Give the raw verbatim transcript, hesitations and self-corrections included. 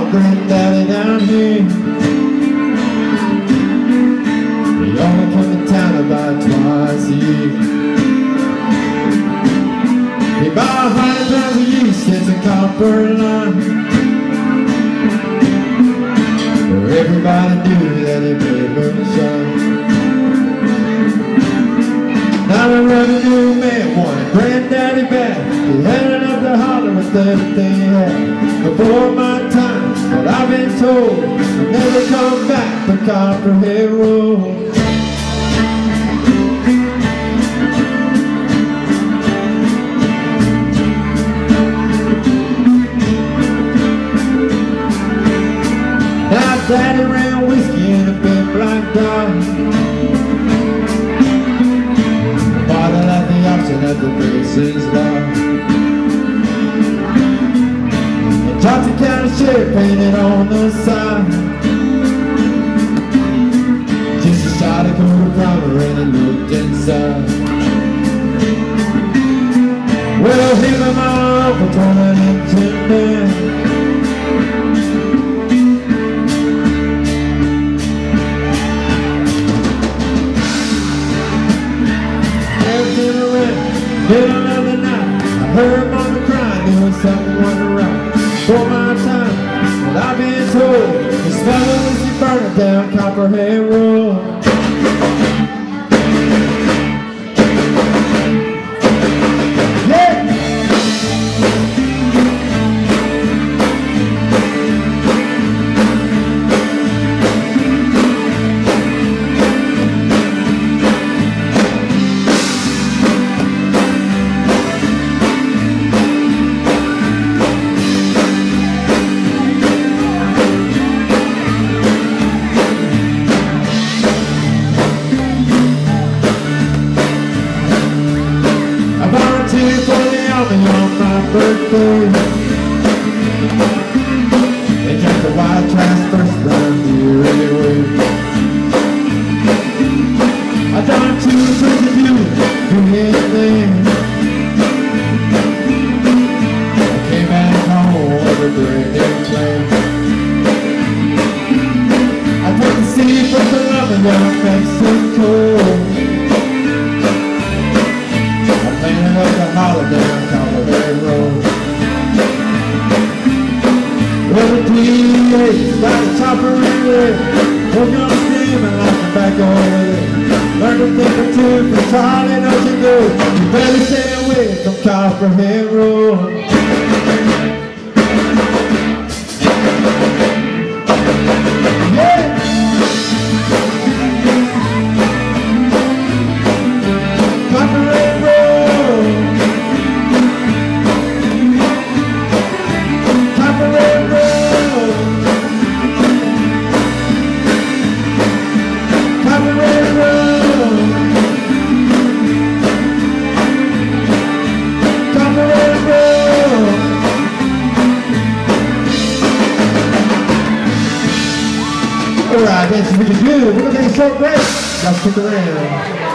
granddaddy down here. He only come to town about twice a year. He bought a hundred pounds of yeast, it's a copper line. Where everybody knew that he made moonshine. Now the revenue man wanted granddaddy back. He headed up the holler with everything he had. Before my time, but I've been told he'll never come back to Copperhead Road. Now daddy ran whiskey in a big black dog. Bottle at the auction at the Mason's bar. Johnson County Sheriff painted on the side. Just a shot of cool primer and he looked inside. Well, him and my uncle turning into men. Everything around, middle of the night, I heard mama crying, doing something went wrong. For my time, but I've been told the smell of whiskey burning down Copperhead Road. Yeah! On my birthday, they drank the white trash first round here anyway. I done two drinks of you, do anything. I came back home with a brand new plan. I took the sea from Colombia, Mexico. I planned up the holiday on Copperhead Road. Well, the D A's got a chopper in there. We're gonna steam and lock it back over there. Learn to think or two from Charlie, don't you go. You better stay away from Copperhead Road. Alright, that's really good. We're gonna take a short break. Y'all stick around.